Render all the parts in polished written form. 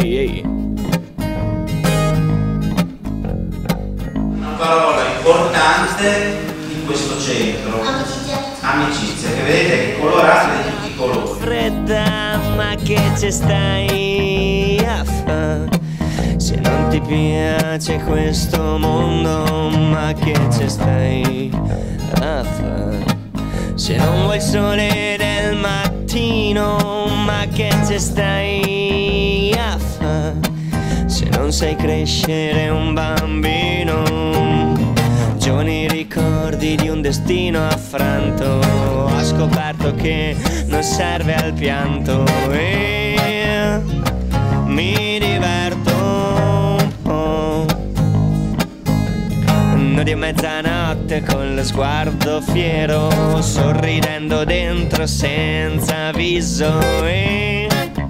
ehi, ehi. Una parola importante in questo centro. Amicizia, che vedete è colorata di tutti i colori. Fredda, ma che ci stai a fare? Se non ti piace questo mondo, ma che ci stai a fare? Se non vuoi il sole del mattino, ma che ci stai a fare? Se non sai crescere un bambino, giovani ricordi di un destino affranto, ho scoperto che non serve al pianto e mi diverto un po'. Di mezzanotte con lo sguardo fiero, sorridendo dentro senza avviso e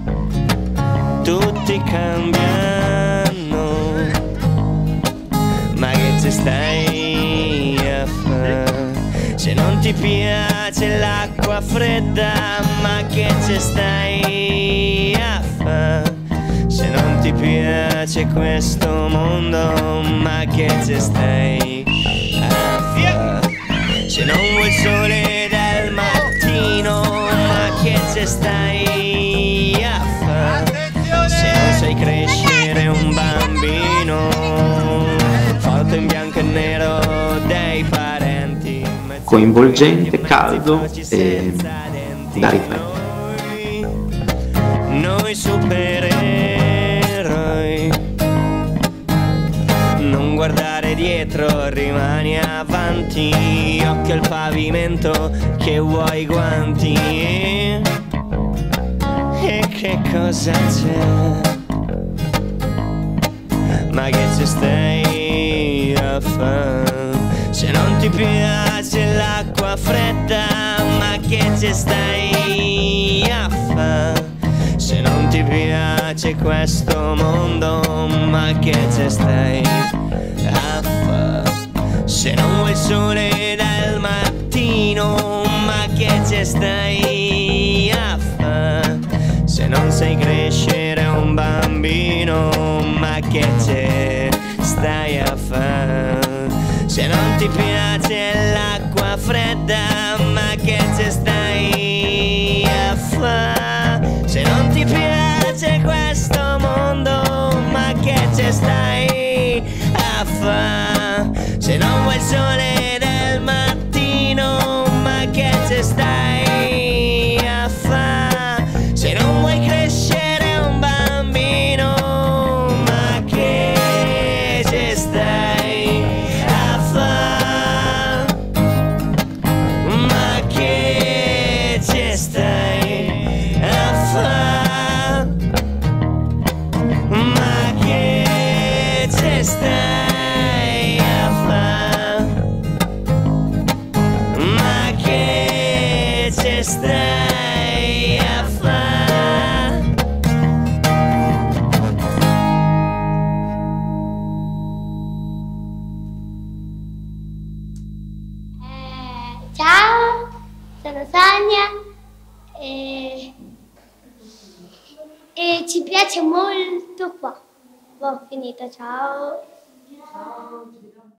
tutti cambiano, ma che ci stai a fare? Se non ti piace l'acqua fredda, ma che ci stai a fare? Se non ti piace questo mondo, ma che ci stai a fare? Se non vuoi il sole del mattino, ma che ci stai a fare? Se non sai crescere un bambino, foto in bianco e nero dei parenti, coinvolgente, caldo e da ripetere. Noi supereroi, non guardare dietro, rimani avanti, occhio al pavimento che vuoi guanti. E che cosa c'è? Ma che ci stai a fare? Se non ti piace l'acqua fredda, ma che ci stai a fare? Se non ti piace questo mondo, ma che ci stai a fare? Se non vuoi il sole del mattino, ma che ci stai a fare? Se non sai crescere un bambino, ma che ci stai a fare? Se non ti piace l'acqua fredda, ma che ci stai a fare? Se non ti piace questo mondo, ma che ci stai a fare? Se non vuoi il sole del mattino, ma che ci stai a fare? Se non vuoi crescere un bambino, ma che ci stai a fare? Ma che ci stai a fare? Ma che ci stai a fare? Ma che ci stai a fare? Ciao, sono Sonia e ci piace molto qua. Ho finito, ciao. Ciao.